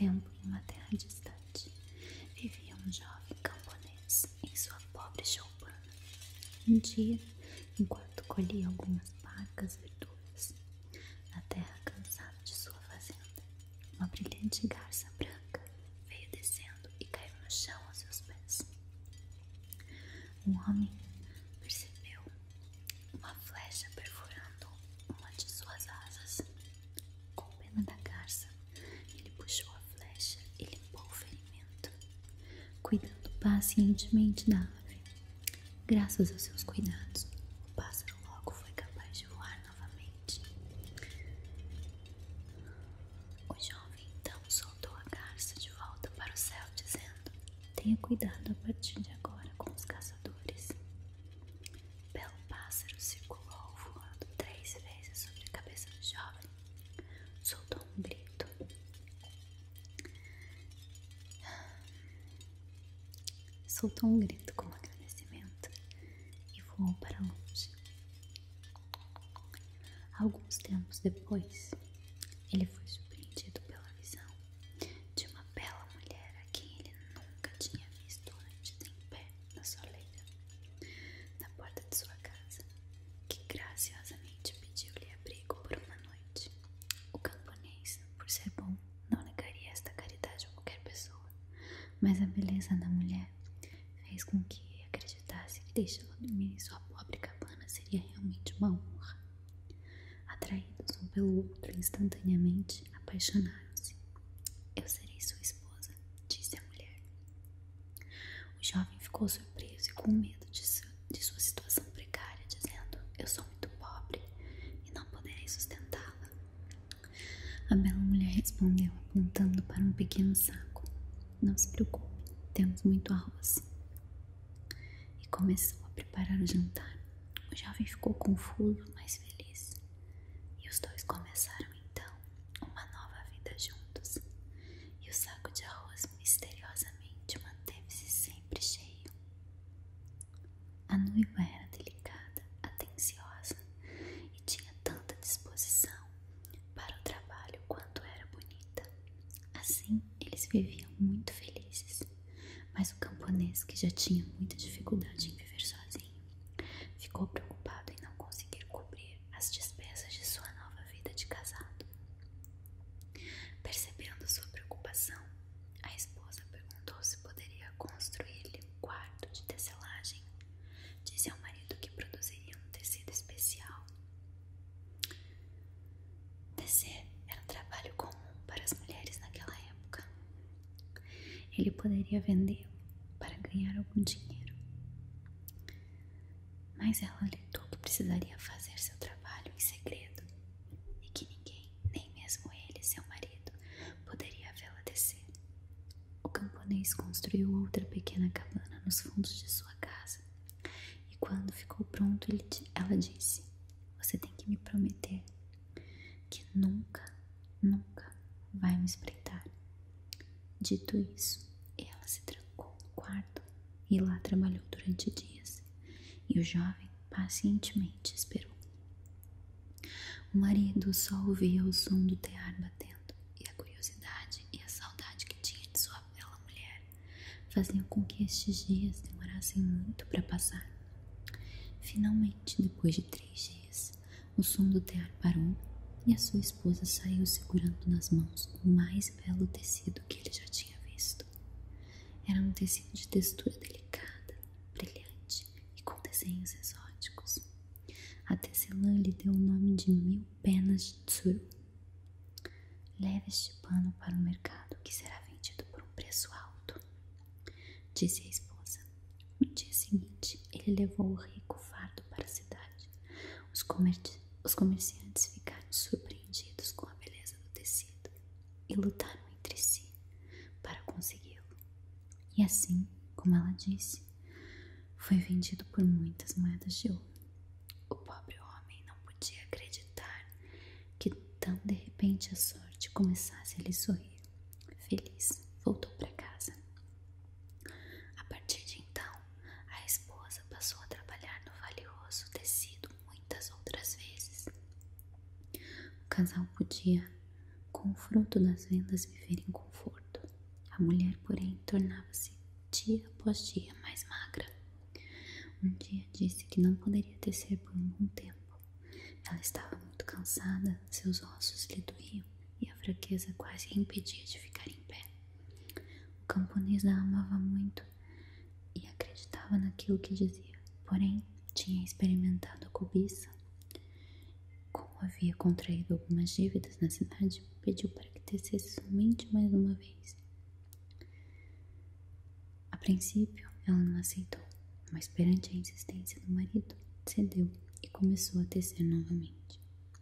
tempo, em uma terra distante, vivia um jovem camponês em sua pobre choupana. Um dia, enquanto colhia algumas parcas verduras na terra cansada de sua fazenda, uma brilhante garça branca veio descendo e caiu no chão aos seus pés. Um homem percebeu uma flecha perfurando uma de suas asas. Com pena da garça, ele puxou a flecha e limpou o ferimento, cuidando pacientemente da ave. Graças aos seus cuidados, o pássaro logo foi capaz de voar novamente. O jovem então soltou a garça de volta para o céu, dizendo: tenha cuidado a partir de agora com os caçadores. O belo pássaro circulou voando 3 vezes sobre a cabeça do jovem. Soltou um grito. Como agradecimento e voou para longe. Alguns tempos depois, ele foi surpreendido pela visão de uma bela mulher a quem ele nunca tinha visto antes em pé na soleira, na porta de sua casa, que graciosamente pediu-lhe abrigo por uma noite. O camponês, por ser bom, não negaria esta caridade a qualquer pessoa, mas a beleza da mulher fez com que acreditasse que deixá-la dormir em sua pobre cabana seria realmente uma honra. Atraídos um pelo outro instantaneamente, apaixonaram-se. Eu serei sua esposa, disse a mulher. O jovem ficou surpreso e com medo de sua situação precária, dizendo: eu sou muito pobre e não poderei sustentá-la. A bela mulher respondeu, apontando para um pequeno saco: não se preocupe, temos muito arroz. E começou a preparar o jantar. O jovem ficou confuso, mas feliz. E os dois começaram então uma nova vida juntos. E o saco de arroz misteriosamente manteve-se sempre cheio. A noiva era delicada, atenciosa e tinha tanta disposição para o trabalho quanto era bonita. Assim, eles viviam muito felizes. Mas o camponês, que já tinha muita dificuldade em viver sozinho, ficou preocupado em não conseguir cobrir as despesas de sua nova vida de casado. Percebendo sua preocupação, a esposa perguntou se poderia construir-lhe um quarto de tecelagem. Disse ao marido que produziria um tecido especial. Tecer era um trabalho comum para as mulheres naquela época. Ele poderia vendê-lo para ganhar algum dinheiro. Mas ela alertou que precisaria fazer seu trabalho em segredo e que ninguém, nem mesmo ele, seu marido, poderia vê-la tecer. O camponês construiu outra pequena cabana nos fundos de sua casa e quando ficou pronto, ela disse: você tem que me prometer que nunca, nunca vai me espreitar. Dito isso, ela se trancou no quarto e lá trabalhou durante dias, e o jovem pacientemente esperou. O marido só ouvia o som do tear batendo, e a curiosidade e a saudade que tinha de sua bela mulher faziam com que estes dias demorassem muito para passar. Finalmente, depois de 3 dias, o som do tear parou e a sua esposa saiu segurando nas mãos o mais belo tecido que ele já tinha visto. Era um tecido de textura delicada, brilhante e com desenhos exóticos. A tecelã lhe deu o nome de 1000 penas de tsuru. Leve este pano para o mercado, que será vendido por um preço alto, disse a esposa. No dia seguinte, ele levou o rico fardo para a cidade. Os comerciantes ficaram surpreendidos com a beleza do tecido e lutaram entre si para consegui-lo. E assim, como ela disse, foi vendido por muitas moedas de ouro. O pobre homem não podia acreditar que tão de repente a sorte começasse a lhe sorrir. Feliz, voltou para casa. A partir de então, a esposa passou a trabalhar no valioso tecido muitas outras vezes. O casal podia, com o fruto das vendas, viver em conforto. A mulher, porém, tornava-se dia após dia mais magra. Um dia disse que não poderia tecer por um bom tempo. Ela estava muito cansada, seus ossos lhe doíam e a fraqueza quase a impedia de ficar em pé. O camponês a amava muito e acreditava naquilo que dizia, porém tinha experimentado a cobiça. Como havia contraído algumas dívidas na cidade, pediu para que tecesse somente mais uma vez. A princípio, ela não aceitou, mas perante a insistência do marido, cedeu e começou a tecer novamente.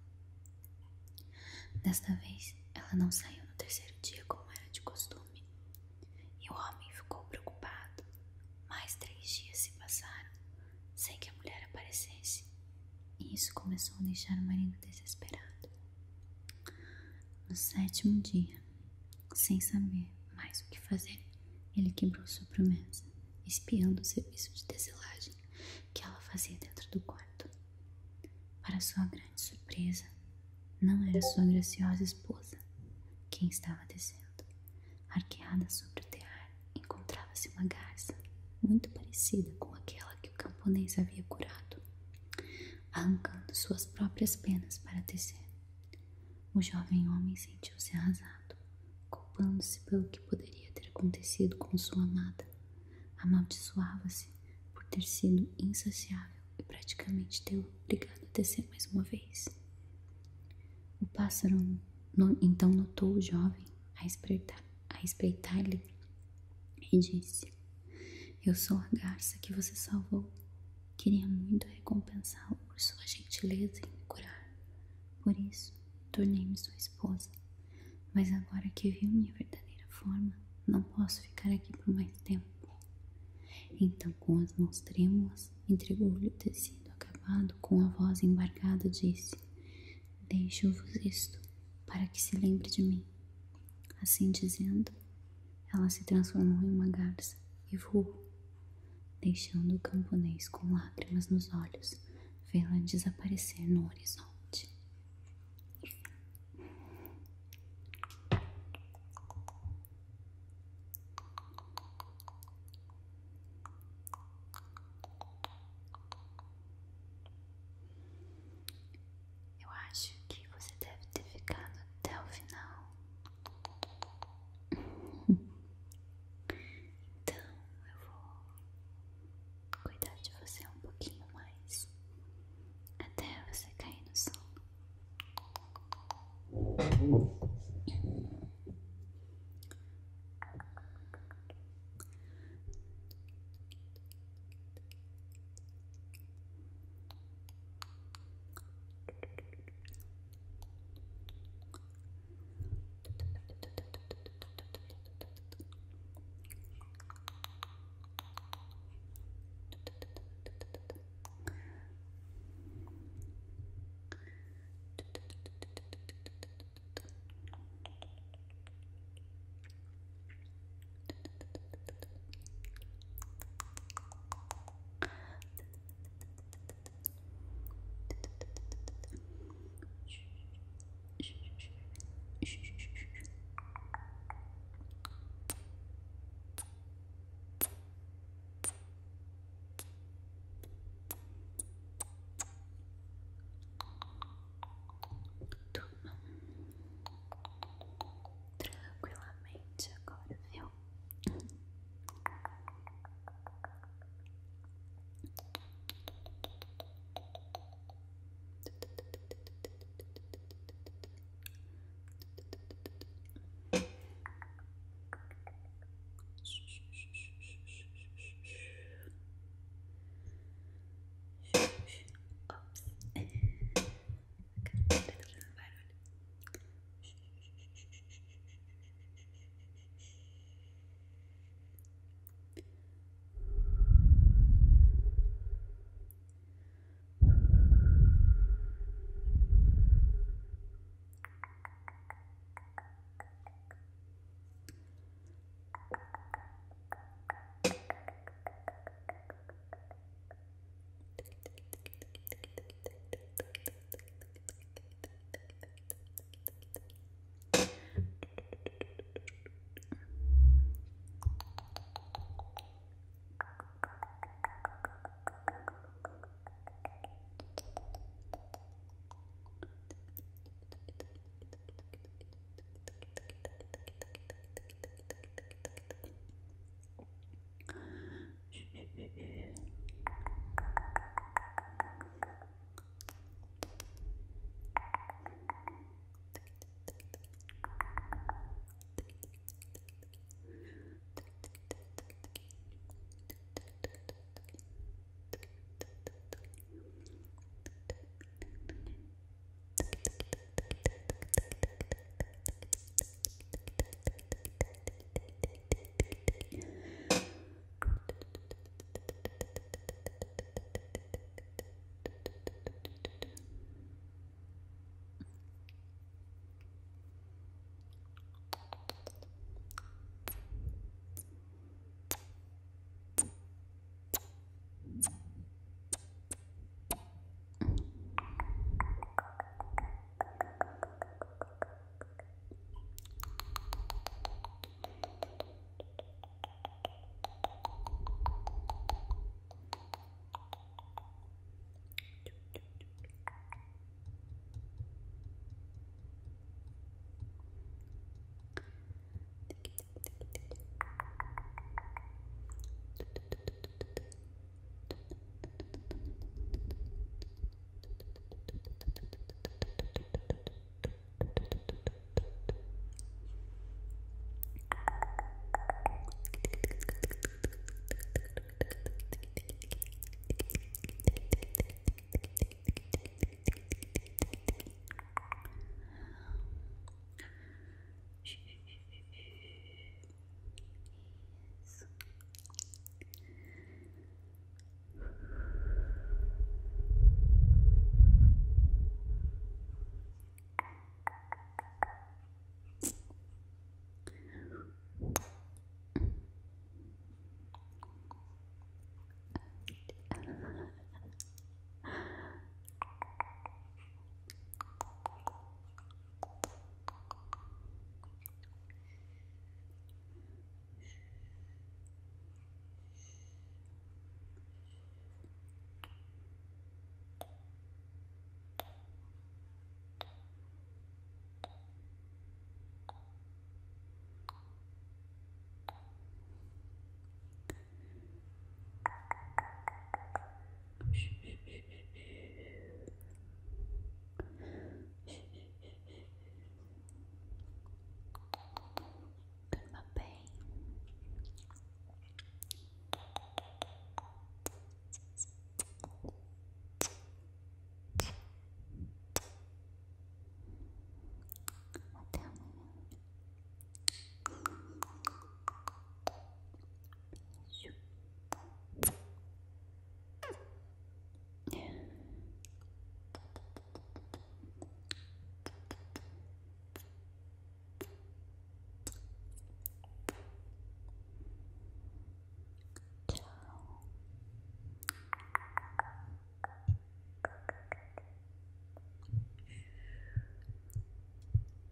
Desta vez, ela não saiu no terceiro dia como era de costume, e o homem ficou preocupado. Mais 3 dias se passaram, sem que a mulher aparecesse, e isso começou a deixar o marido desesperado. No 7º dia, sem saber mais o que fazer, ele quebrou sua promessa, espiando o serviço de tecelagem que ela fazia dentro do quarto. Para sua grande surpresa, não era sua graciosa esposa quem estava tecendo. Arqueada sobre o tear, encontrava-se uma garça, muito parecida com aquela que o camponês havia curado, arrancando suas próprias penas para tecer. O jovem homem sentiu-se arrasado, culpando-se pelo que poderia ter acontecido com sua amada. Amaldiçoava-se por ter sido insaciável e praticamente tê-lo obrigado a tecer mais uma vez. O pássaro então notou o jovem a espreitar-lhe e disse: Eu sou a garça que você salvou. Queria muito recompensá-lo por sua gentileza em me curar. Por isso, tornei-me sua esposa. Mas agora que viu minha verdadeira forma, não posso ficar aqui por mais tempo. Então, com as mãos trêmulas, entregou-lhe o tecido acabado, com a voz embargada, disse: Deixo-vos isto, para que se lembre de mim. Assim dizendo, ela se transformou em uma garça e voou, deixando o camponês com lágrimas nos olhos, vê-la desaparecer no horizonte. Eu acho que você deve ter ficado até o final. Então eu vou cuidar de você um pouquinho mais até você cair no sono.